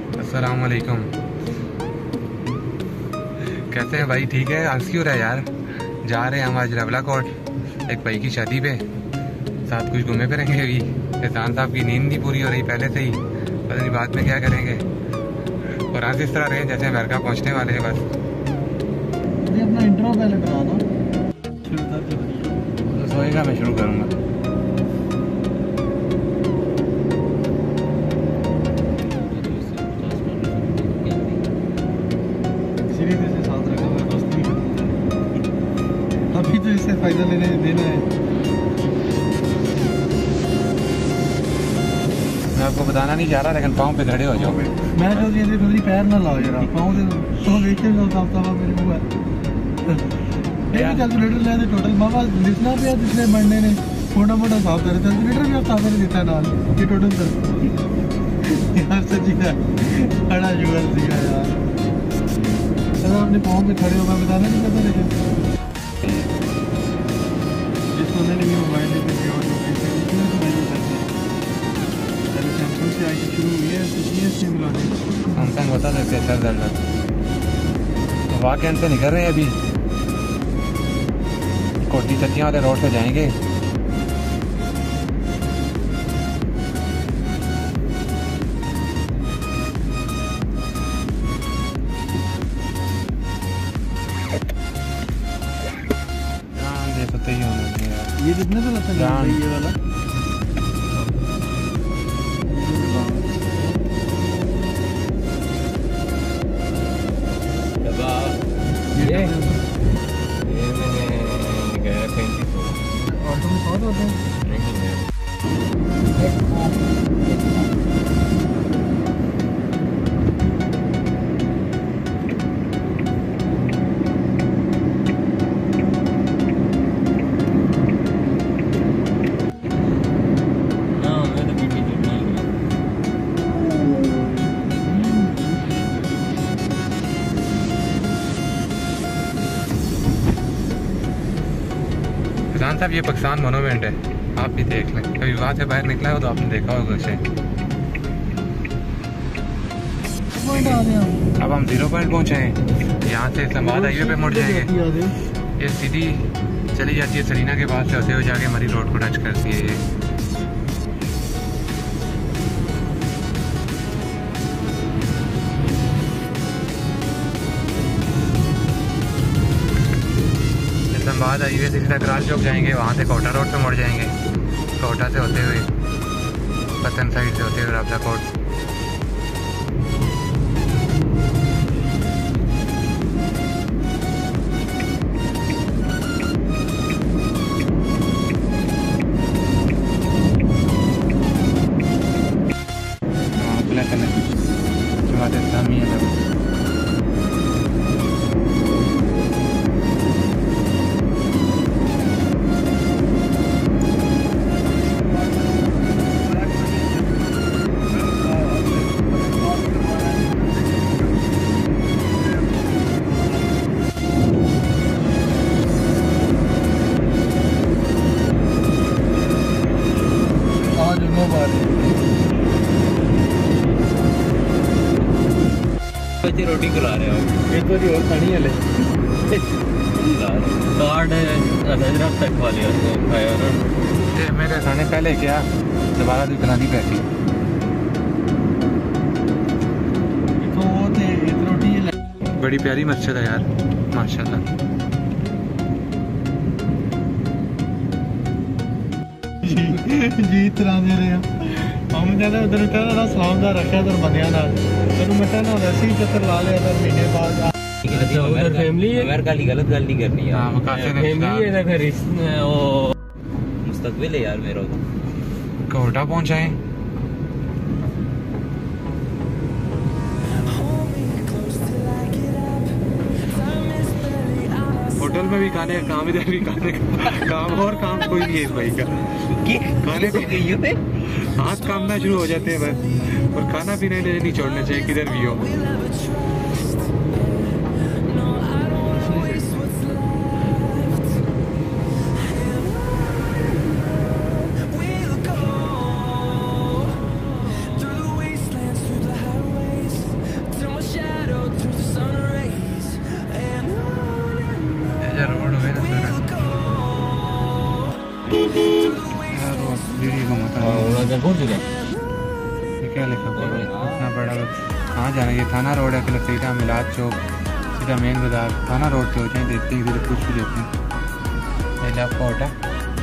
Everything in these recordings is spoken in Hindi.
अस्सलाम वालेकुम। कैसे हैं भाई? ठीक है। हंस क्यों रहा है यार? जा रहे हैं हम आज रवला कोट एक भाई की शादी पे, साथ कुछ घूमे फिरेंगे। अभी एहसान साहब की नींद नहीं पूरी हो रही पहले से ही, पता नहीं बाद में क्या करेंगे। और आज इस तरह रहे जैसे अमेरिका पहुंचने वाले हैं। बस ये अपना इंट्रो पहले करा दो, सोएगा मैं शुरू करूँगा। अभी तो इससे फायदा लेने देना है। मैं आपको बताना नहीं चाह रहा, लेकिन पाँव पे खड़े हो जाओ। मैं तो ये मेरी पैर ना लाओ जरा, पाँव से तो देखे ना साफ साफ मेरे मुंह है। ये कैलकुलेटर ले दे टोटल मामा लिखना पे पिछले महीने ने मोटा मोटा साफ करे कैलकुलेटर भी आप साफ कर देता है नाल ये टोटल सर यार सच्ची है बड़ा जुगल दिखा यार। अगर अपने पाँव पे खड़े हो मैं बताना नहीं पता, लेकिन जिस बंदे ने भी मोबाइल लेके दिया और लोकेशन इतना तो नहीं करते। पहले सैमसंग से आगे शुरू हुई है तो ये से मिला दे। सैमसंग होता था सर दर्द। तो वाकई से निकल रहे हैं अभी, कोटी चतियाँ वाले रोड से जाएंगे। देखते ही होंगे यार। ये कितने का लगता है ये वाला? ये मैंने गया 35 ऑटो में 100 होते हैं। किसान साहब ये पाकिस्तान मोनूमेंट है, आप भी देख लें। कभी वहाँ से बाहर निकला हो तो आपने देखा होगा उसे। अब हम 0 पॉइंट पहुँचे हैं। यहाँ से इस्लामाबाद हाईवे पे मुड़ जाएंगे। ये सीधी चली जाती है सरीना के पास से होते हुए जाके मरी रोड को टच करती है। ये इस्लामाबाद हाईवे से सीधा कराल चौक जाएंगे, वहाँ से कोटा रोड पे मुड़ जाएंगे। कोटा से होते हुए पतन साइड से होते हुए रवला कोट। रोटी खिला रहे हो एक बार और खानी है ले कार्ड हजरत तक वाले खाया ना। मेरे खाने पहले क्या दोबारा भी खिलानी पैसी। तो वो थे रोटी बड़ी प्यारी मस्जिद है यार माशाल्लाह। जी तरह दे रहे हैं हम कहते उधर कहना सलामदार रखा इधर बंदिया तेन मैं कहना वैसे ही चक्कर ला लिया इधर महीने बाद। उधर फैमिली है, गलत गल नहीं करनी यार। फैमिली है ना, फिर वो मुस्तकबिल है यार मेरा। कोटा पहुंचाए होटल में भी खाने का काम, इधर भी खाने का काम, और काम कोई नहीं है इस भाई का। खाने को हाथ कामना शुरू हो जाते हैं बस, और खाना पीना नहीं छोड़ना चाहिए किधर भी हो। पहुंच चुके हैं। ये क्या लिखा हुआ है इतना बड़ा? कहाँ जाना? ये थाना रोड है, फिर सीधा मिलाद चौक, सीधा मेन बाजार, थाना रोड पे हो जाए। देखते हैं इधर कुछ भी लेते हैं। ये लेफ्ट कोर्ट है।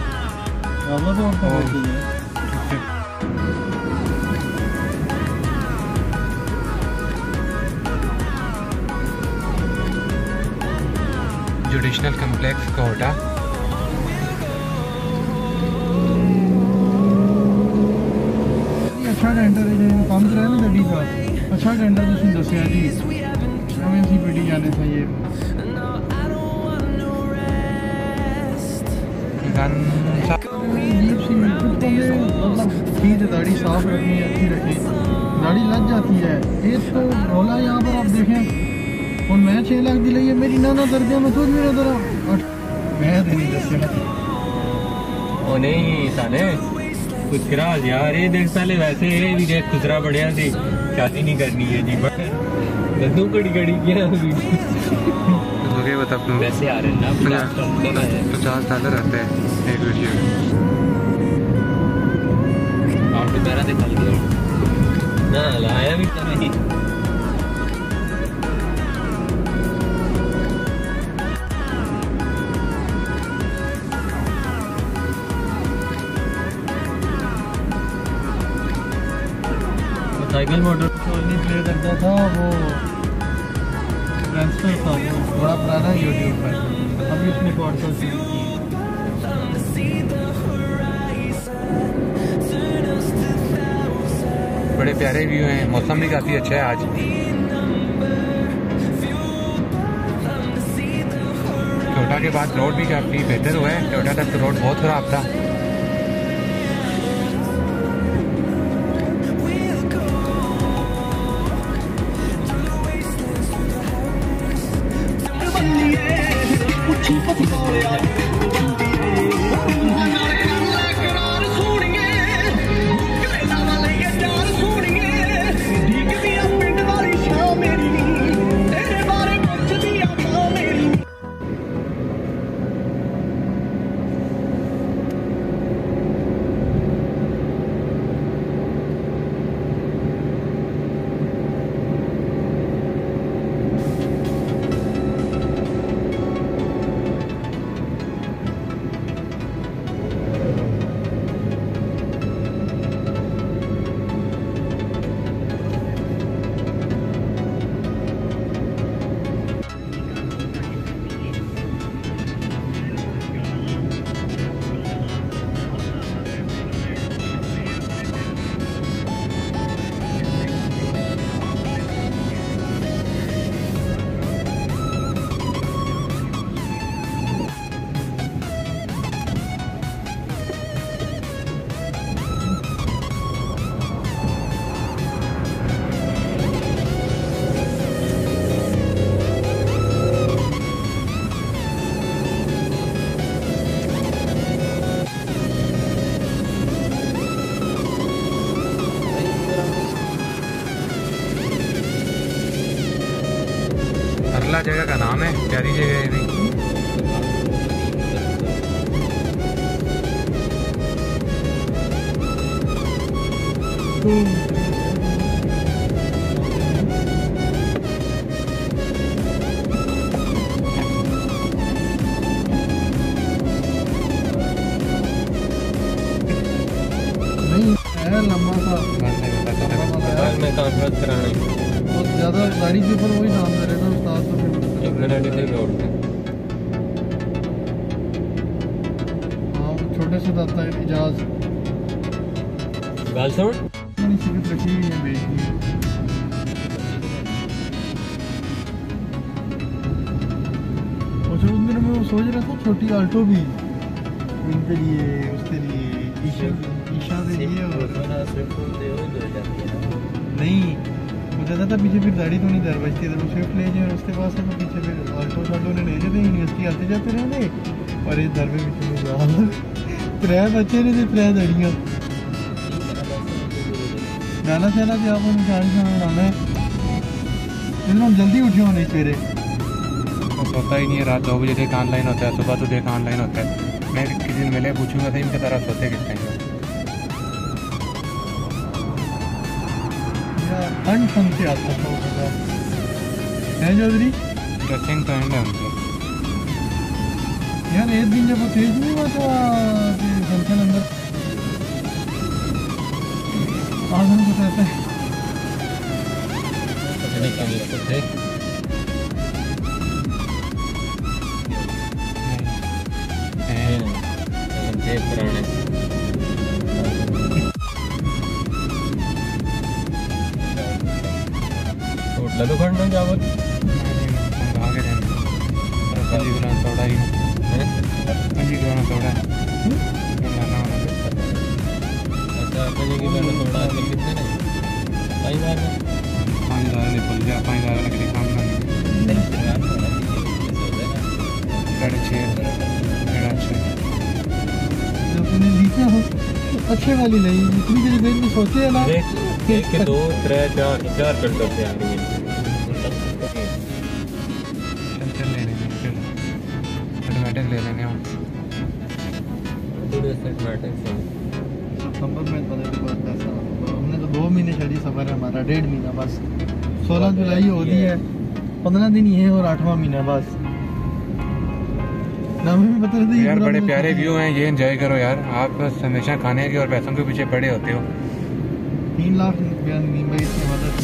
जुडिशनल कम्प्लेक्स कोर्ट है। अच्छा टेंडर है जो काम कर रहा है ना गड्डी का, अच्छा टेंडर तुम दसिया जी हमें सी पीटी जाने चाहिए। अजीब सी मतलब चीज दाढ़ी साफ रखनी अच्छी रखनी, दाढ़ी लग जाती है। ये तो रोला यहाँ पर आप देखें और मैं 6 लाख दी ली है मेरी नाना दर्जा में तुझ मेरा दरा मैं नहीं दसिया ओ नहीं साले कुछ करा यार। ये देख साले वैसे ये भी देख खुसरा बढ़िया थी, शादी नहीं करनी है जी। दद्दू कड़ी कड़ी क्या बता वैसे आ रहे ना $50 रहते हैं एक वीडियो में। आप तो पैरा दिखा दिया ना, लाया भी तो नहीं। साइकिल मोटर नहीं प्ले करता था वो ट्रांसफर था, वो बड़ा पुराना यूट्यूब पर, अभी उसने पॉडकास्ट शुरू की। बड़े प्यारे व्यू हैं, मौसम भी काफ़ी अच्छा है आज। कोटा के बाद रोड भी काफ़ी बेहतर हुआ है। कोटा तक तो रोड बहुत ख़राब था। सरला जगह का नाम है, प्यारी जगह है भी। नहीं है लंबा सा में कॉन्फ्रेंस कराने बहुत ज़्यादा गाड़ी के ऊपर वही नाम दे रहे थे उस्ताद। तो फिर 1 मिनट इधर उठते हाँ छोटे से दाता है इजाज गाल सुन मैंने सिगरेट रखी हुई है बेचनी। और जो उन दिनों में वो सोच रहा था छोटी आल्टो भी उनके लिए उसके लिए ईशा के लिए और नहीं वो कहता था पीछे फिर दाढ़ी तो नहीं दर बचती तो स्विफ्ट ले जाए और उसके पास है तो पीछे फिर ऑल्टो शाल्टो ने ले जाते यूनिवर्सिटी आते जाते रहते और इस दर में पीछे त्रै बच्चे ने त्रै दड़ियाँ गाना सहना कि आप गाड़ी बनाना है इतना जल्दी उठे होने सवेरे सोता ही नहीं है। रात 2 बजे तक ऑनलाइन होता है, सुबह तो देख ऑनलाइन होता है। मैं किसी दिन मिले पूछूंगा था इनका तरह सोते कितने हैं। ठंड ठंड से आता था वो पता है चौधरी। ड्रेसिंग तो एंड है उनसे यार एक दिन जब वो तेज नहीं हुआ था फंक्शन अंदर आजम को कहते हैं पुराने होटल तो खड़ना चावल आगे रहना पंजीकरण थोड़ा ही पंजीकरण थोड़ा अच्छा पंजीकरण थोड़ा कितने ने 5,000 ने 5,000 ने बोल दिया 5,000 के काम ना 6.5 अपने लीजिए हो अच्छे वाली नहीं इतनी देर देर में सोचे है ना एक 2 3 4 कर दो आ रही है चल ले लेंगे फिर ऑटोमेटिक ले लेंगे हम पूरे ऑटोमेटिक से सितंबर में पता नहीं बहुत पैसा हमने तो 2 महीने शादी सफर है हमारा 1.5 महीना बस 16 जुलाई होती है 15 दिन ये और 8वां महीना बस यार बड़े प्यारे व्यू हैं ये एंजॉय करो यार आप बस हमेशा खाने के और पैसों के पीछे पड़े होते हो 3 लाख रुपया नींबई की मदद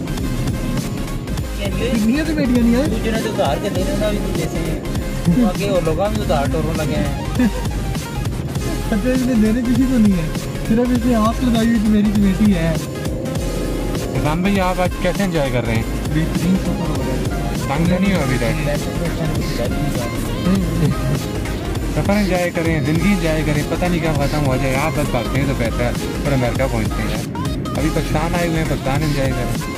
कितनी तो बेटियां नहीं है दूसरे तो उधार के देने ना भी जैसे आगे और लोग भी उधार टोरने लगे हैं अच्छा इसने देने किसी को नहीं है सिर्फ इसे आस लगाई हुई मेरी बेटी है निजाम भाई आप आज कैसे एंजॉय कर रहे हैं बेहतरीन सफर हो रहा है तंग नहीं हो अभी तक सफर एंजॉय करें जिंदगी एंजॉय करें पता नहीं क्या खत्म हो जाए आप बस भागते हैं तो पैसा और अमेरिका पहुंचते हैं यार अभी पाकिस्तान आए हुए हैं पाकिस्तान एंजॉय करें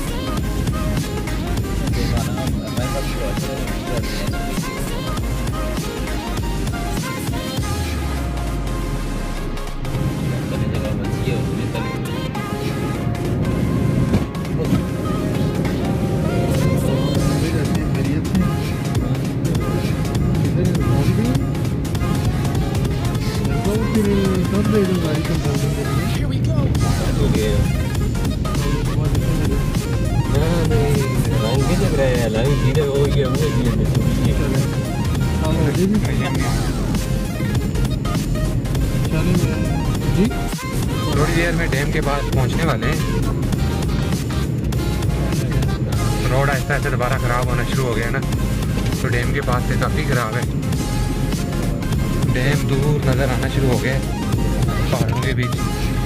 थोड़ी देर में डैम के पास पहुंचने वाले हैं रोड ऐसा ऐसे दोबारा खराब होना शुरू हो गया ना तो डैम के पास से काफ़ी खराब है डैम दूर नज़र आना शुरू हो गया पहाड़ों के बीच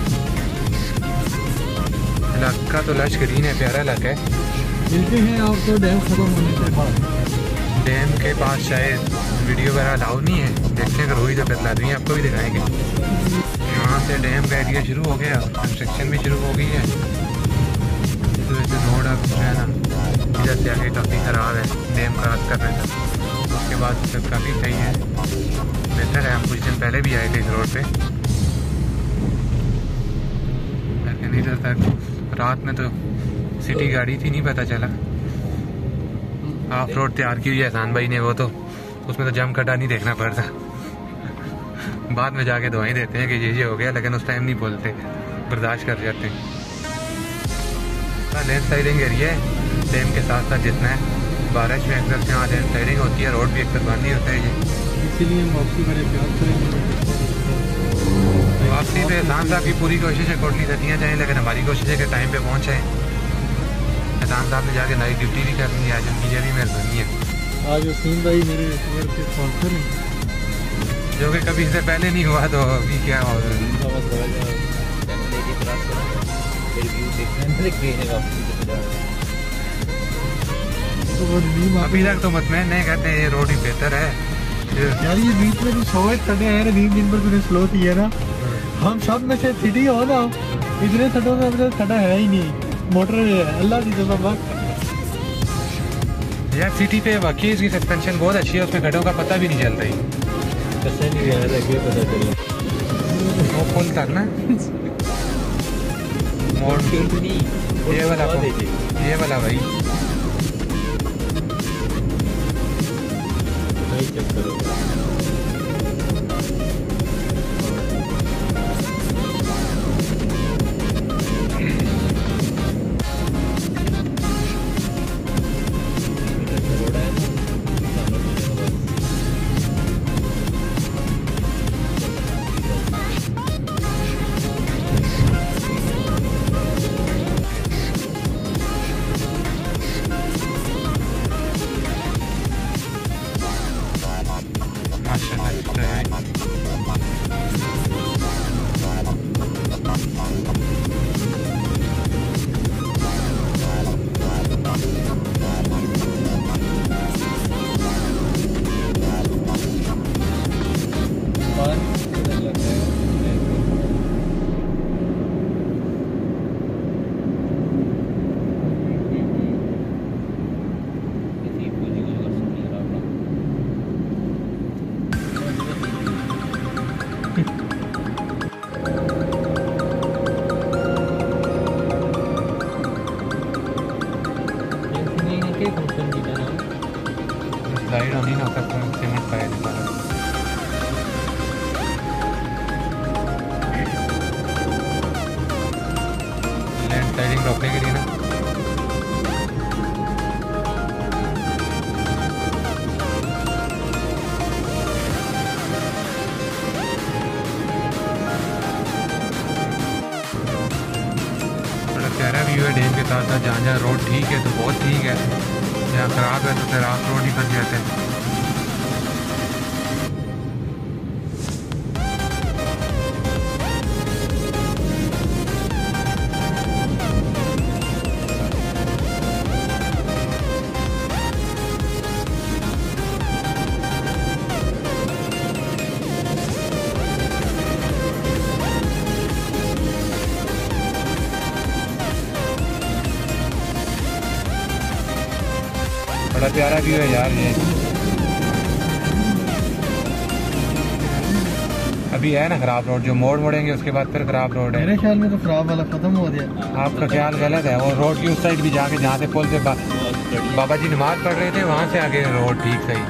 इलाका तो लश ग्रीन है प्यारा इलाका है मिलते हैं आपको डैम खत्म होने के बाद डैम के पास शायद वीडियो वगैरह अलाउ नहीं है देखते हैं अगर हुई तो फिर लाजमी आपको भी दिखाएंगे यहाँ से डैम का एरिया शुरू हो गया कंस्ट्रक्शन भी शुरू हो गई है तो वैसे रोड अब जो है ना इधर से आगे काफ़ी ख़राब है डैम क्रॉस करने तक उसके बाद सब काफ़ी सही है बेहतर है हम कुछ दिन पहले भी आए थे इस रोड पे लेकिन इधर तक रात में तो सिटी गाड़ी थी नहीं पता चला हाफ रोड तैयार की हुई है एहसान भाई ने वो तो उसमें तो जम कटा नहीं देखना पड़ता बाद में जाके दवाएं देते हैं कि ये हो गया लेकिन उस टाइम नहीं बोलते बर्दाश्त कर जाते हैं लैंड स्लाइडिंग एरिया है डैम के साथ साथ जितना है बारिश में अक्सर यहाँ लैंड स्लाइडिंग होती है रोड भी अक्सर बंद नहीं होता है ये इसीलिए हम वापसी बड़े प्यार करेंगे वापसी तो एहसान साहब की पूरी कोशिश है कोटली सतियाँ जाएँ लेकिन हमारी कोशिश है कि टाइम पे पहुँचाएँ एहसान साहब ने जाके नाइट ड्यूटी भी करनी है आज उनकी ये भी मेहरबानी है आज वसीम भाई मेरे टूर के स्पॉन्सर हैं जो कि कभी इससे पहले नहीं हुआ तो अभी क्या हो अभी तक तो मतमैन नहीं कहते हैं ये रोड ही बेहतर है यार ये बीच में जो सौ खड़े हैं ना दिन पर तूने स्लो किया ना हम सब में से सिटी हो ना इतने खड्डों में खड़ा है ही नहीं मोटर है अल्लाह की कसम यार सिटी पे वाकई इसकी सस्पेंशन बहुत अच्छी है उसमें गड्ढों का पता भी नहीं चलता ही वो पुल तक ना मोड़ ये वाला भाई के कंपनी का नाम स्लाइड होनी ना सकता सीमेंट का है सारा। लैंड स्लाइडिंग रोकने के लिए ना प्यारा व्यू है डैम के साथ साथ। जहाँ जहाँ रोड ठीक है तो बहुत ठीक है, जहाँ ख़राब है तो फिर आप रोड ही बन जाते हैं। बड़ा प्यारा व्यू है यार ये। अभी है ना खराब रोड, जो मोड़ मोड़ेंगे उसके बाद फिर खराब रोड है। मेरे ख्याल में तो खराब वाला खत्म हो गया। आपका ख्याल गलत है। वो रोड की उस साइड भी जाके जहाँ से पुल से बाबा जी नमाज पढ़ रहे थे वहाँ से आगे रोड ठीक सही।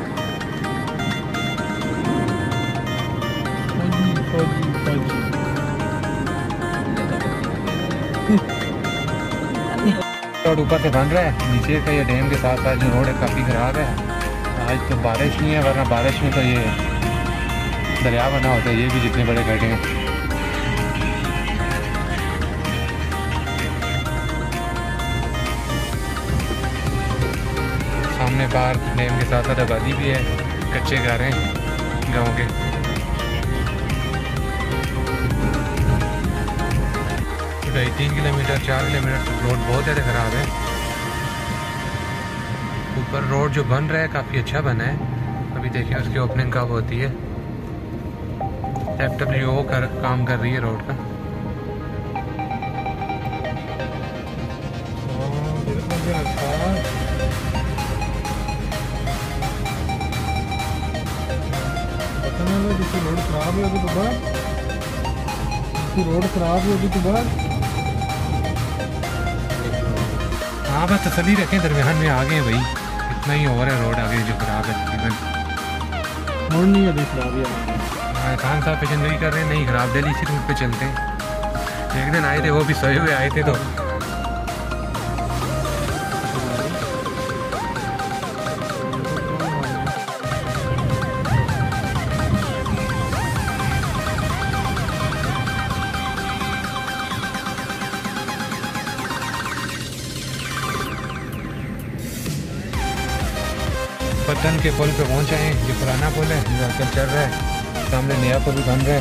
रोड ऊपर से बन रहा है, नीचे का ये डैम के साथ साथ जो रोड है काफ़ी ख़राब है। आज तो बारिश नहीं है, वरना बारिश में तो ये दरिया बना होता है। ये भी जितने बड़े गड्ढे हैं। सामने पार्क डैम के साथ साथ आबादी भी है, कच्चे घर हैं गाँव के। 3 किलोमीटर 4 किलोमीटर रोड बहुत ज़्यादा ख़राब है। ऊपर रोड जो बन रहा है काफ़ी अच्छा बना है। अभी देखिए उसकी ओपनिंग कब होती है। FWO काम कर रही है रोड का। रोड खराब है तो बाद रोड खराब होगी तो बाद हाँ बस तसल्ली रखें, दरमियान में आ गए भाई। इतना ही ओवर है रोड आगे जो खराब है तकरीबन। रोड नहीं अभी खराब है। खान साहब पेशेंजरी कर रहे हैं, नहीं खराब डेली इसी रूट पे चलते हैं। एक दिन आए थे, वो भी सोए हुए आए थे तो पतन के पुल पे पहुंचे हैं। जो पुराना पुल है जो आजकल चल रहा है, सामने नया पुल भी बन रहा है।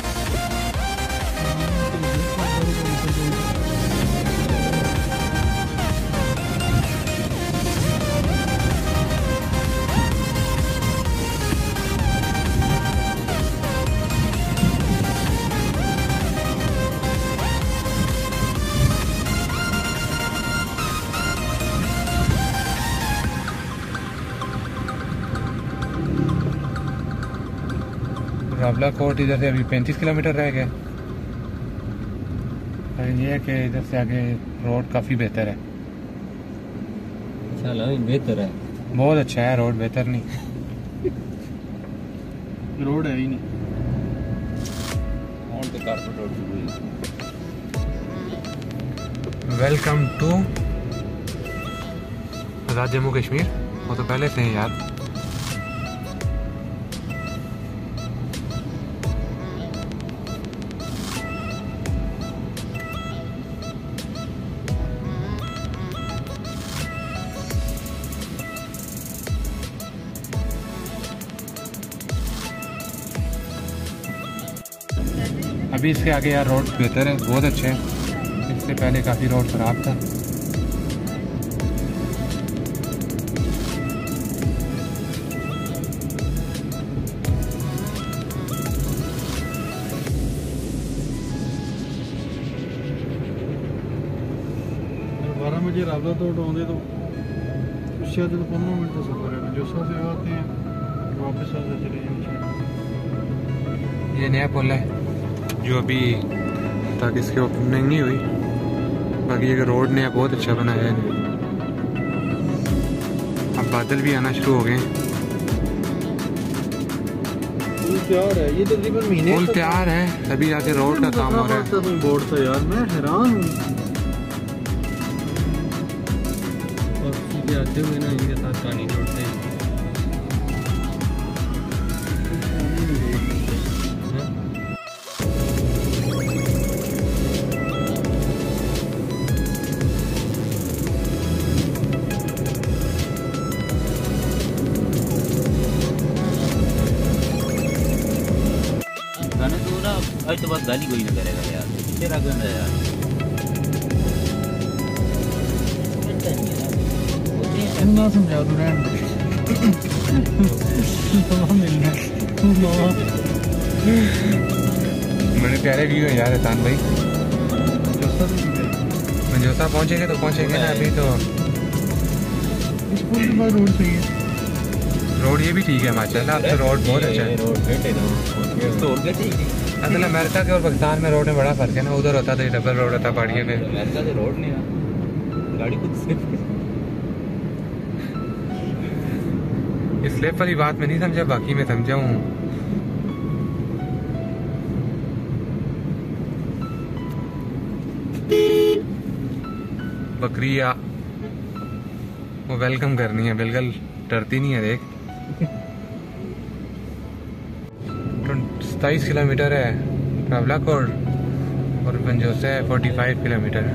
रावला कोट इधर से अभी 35 किलोमीटर रह गया। और ये है कि इधर से आगे रोड काफ़ी बेहतर है। चलो बेहतर है, बहुत अच्छा है रोड, बेहतर नहीं। रोड है ही नहीं। Welcome to Azad Jammu Kashmir. वो तो पहले से हैं यार। अभी इसके आगे यार रोड बेहतर है, बहुत अच्छे हैं। इससे पहले काफ़ी रोड ख़राब था। मुझे रावला तो आते तो उससे आते तो 15 मिनट का सफर है। जो से आते हैं वापस आते चले जाएंगे। ये नया पुल है जो अभी तक इसकी ओपनिंग नहीं हुई। बाकी ये रोड नया बहुत अच्छा बनाया है। अब बादल भी आना शुरू हो गए। तैयार है ये तकरीबन महीने फुल तैयार है, अभी जाके रोड का काम हो रहा है। बोर्ड से यार मैं हैरान हूँ। और सीधे आते हुए ना इनके साथ कहानी जोड़ते हैं। गाने तो ना आज तो बस गाली कोई ना करेगा यार, तेरा गंदा यार। ना समझा तू रहन दे। मिलना बड़े प्यारे व्यू है यार एहसान भाई। मंजोसा पहुंचेंगे तो पहुंचेंगे ना, अभी तो इस पुल के बाद रोड सही है। रोड ये भी ठीक है माशाल्लाह, अब तो रोड बहुत अच्छा है। रोड बेटे ना तो और क्या ठीक है। असल अमेरिका के और पाकिस्तान में रोड में बड़ा फर्क है ना, उधर होता था डबल रोड होता पहाड़ियों में। अमेरिका से रोड नहीं है, गाड़ी खुद से। इस स्लिप वाली बात में नहीं समझा, बाकी मैं समझा हूँ। बकरिया वो वेलकम करनी है, बिल्कुल डरती नहीं है। देख 27 किलोमीटर है ट्रैवला कोड और पंजोसा है 45 किलोमीटर।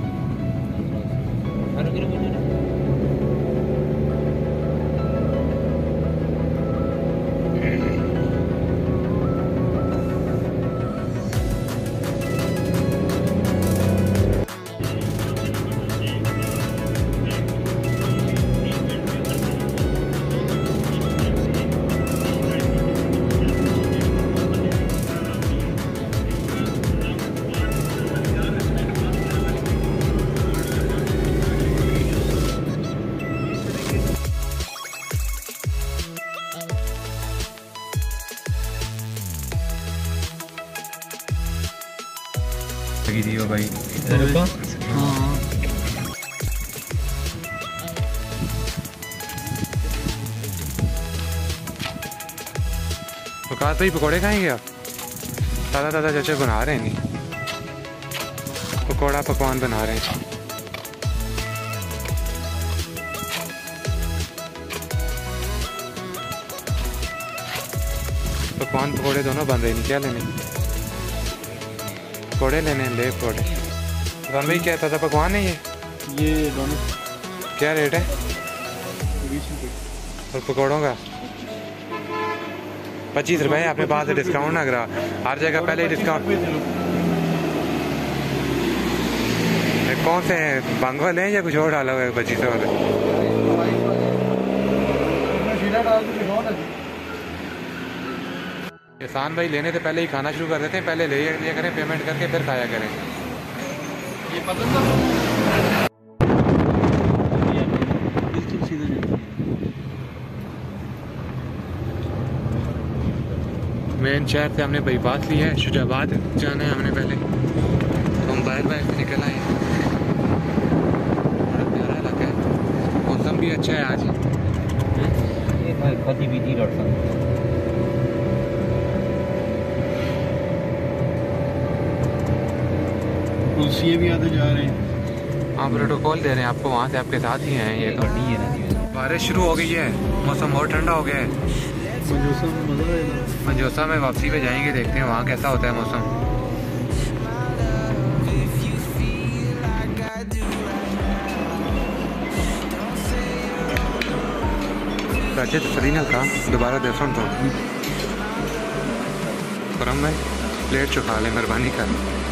लगी थी वो भाई। प्रकाश भाई पकौड़े खाएंगे आप? ताज़ा ताज़ा चाचा बना रहे हैं, नहीं पकौड़ा पकवान बना रहे हैं। पकवान पकौड़े दोनों बन रहे हैं, क्या लेने? पकौड़े लेने हैं, ले पकौड़े। राम भाई क्या ताज़ा पकवान है ये दोनों क्या रेट है? 20 रुपये। और पकौड़ों का 25 रुपये। अपने पास डिस्काउंट ना करा, हर जगह पहले ही डिस्काउंट। कौन से हैं, बंग वाले हैं या कुछ और डाला हुआ है 25 वाले? एहसान भाई लेने से पहले ही खाना शुरू कर देते हैं, पहले ले लिया करें, पेमेंट करके फिर खाया करें। ये पता था बिल्कुल सीधा मेन शहर से हमने बाईपास लिया है, शुजाबाद जाना है हमने पहले, तो हम बाहर से निकल आए। बड़ा प्यारा इलाका है, मौसम भी अच्छा है आज। पुलिसिए भी आते जा रहे हैं। हाँ प्रोटोकॉल दे रहे हैं आपको, वहाँ से आपके साथ ही हैं। ये तो बारिश शुरू हो गई है, मौसम और ठंडा हो गया है। मंजोसा में मजा आएगा। मंजोसा में वापसी पे जाएंगे, देखते हैं वहाँ कैसा होता है मौसम। राजे तो सही ना था, दोबारा दे सुन तो करम भाई प्लेट चुका ले, मेहरबानी कर।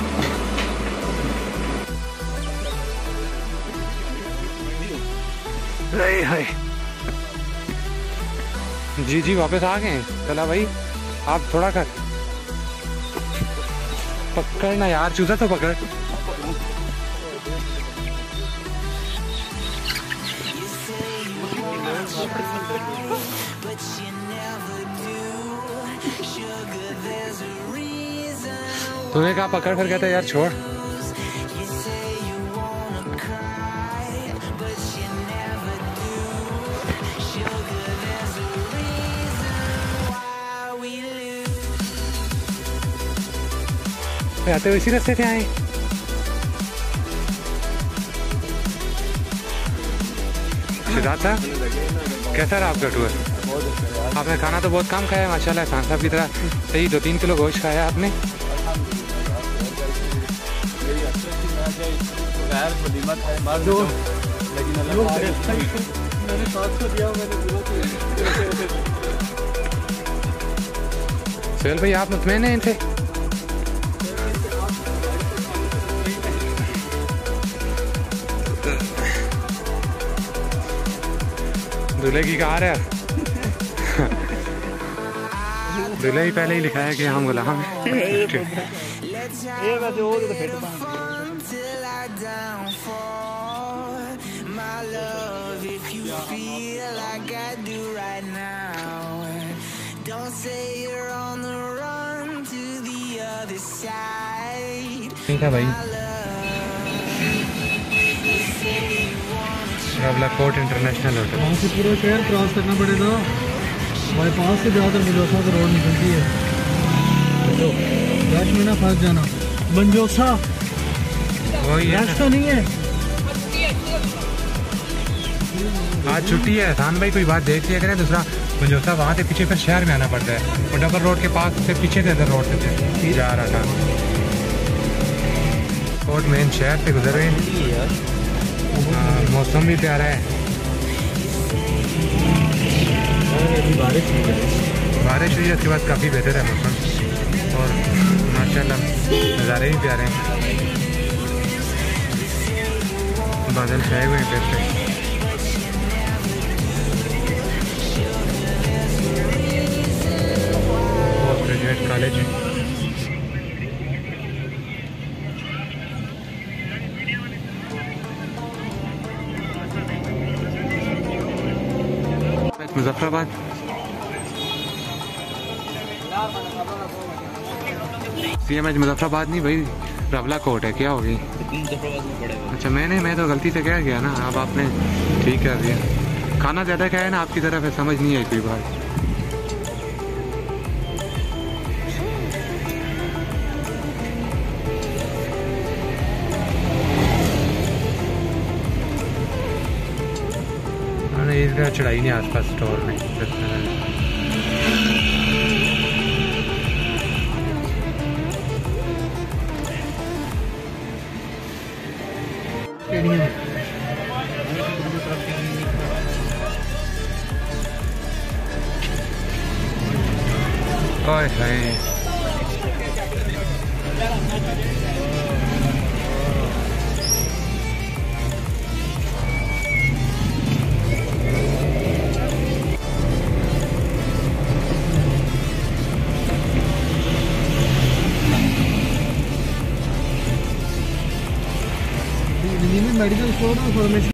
हाय जी जी वापस आ गए। चला भाई आप थोड़ा कर पकड़ना यार, चूजा तो पकड़। तूने कहा पकड़, फिर कहता यार छोड़। आते हुए इसी रास्ते से आए। सिद्धार्थ साहब, कैसा रहा आपका टूर? आपने खाना तो बहुत कम खाया माशाल्लाह, खान साहब की तरह सही 2-3 किलो गोश्त खाया आपने। सोहेल भाई, आप मुतमईन हैं थे? दूल्हे की कार है। दूल्हे ही पहले ही लिखा है कि हम गुलाम हैं। ठीक है भाई, रवला कोर्ट इंटरनेशनल होटल। वहाँ से पूरा शहर क्रॉस करना पड़ेगा, बाईपास से ज़्यादातर मंजोसा का रोड निकलती है। तो रश में ना फंस जाना। मंजोसा वही है, रश तो नहीं है। आज छुट्टी है। एहसान भाई कोई बात देख लिया करें। दूसरा मंजोसा वहाँ से पीछे फिर शहर में आना पड़ता है, और डबल रोड के पास से पीछे से इधर रोड से जा रहा था। कोर्ट मेन शहर से गुजर रहे हैं। मौसम भी प्यारा है, बारिश हुई है, उसके बाद काफ़ी बेहतर है मौसम, और माशाल्लाह नज़ारे भी प्यारे हैं। बादल छाए हुए हैं फिर से। पोस्ट ग्रेजुएट कॉलेज है। मुजफ्फराबाद CMH मुजफ्फराबाद नहीं भाई, रवला कोर्ट है। क्या हो गई? अच्छा, मैं तो गलती से कह गया ना, अब आपने ठीक कर दिया। खाना ज़्यादा खाया ना आपकी तरफ है, समझ नहीं आई कोई बात। इधर चढ़ाई नहीं आसपास स्टोर में। ओए हाय, मेडिकल स्टोर और फार्मेसी